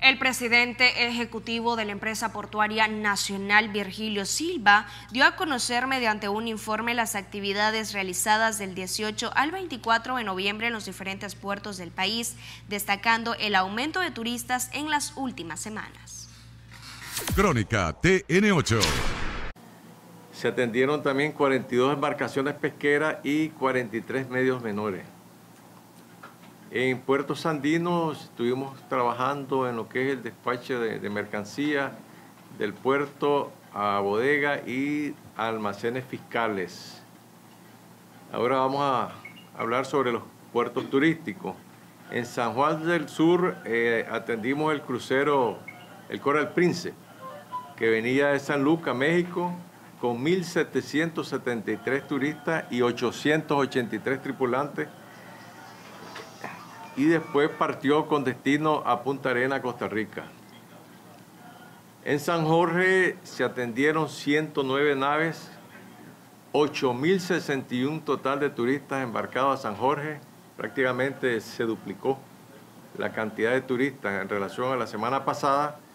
El presidente ejecutivo de la empresa portuaria nacional, Virgilio Silva, dio a conocer mediante un informe las actividades realizadas del 18 al 24 de noviembre en los diferentes puertos del país, destacando el aumento de turistas en las últimas semanas. Crónica TN8. Se atendieron también 42 embarcaciones pesqueras y 43 medios menores. En Puerto Sandino estuvimos trabajando en lo que es el despacho de mercancía del puerto a bodega y almacenes fiscales. Ahora vamos a hablar sobre los puertos turísticos. En San Juan del Sur atendimos el crucero, el Coral Prince, que venía de San Lucas, México, con 1.773 turistas y 883 tripulantes, y después partió con destino a Punta Arenas, Costa Rica. En San Jorge se atendieron 109 naves, 8.061 total de turistas embarcados a San Jorge. Prácticamente se duplicó la cantidad de turistas en relación a la semana pasada,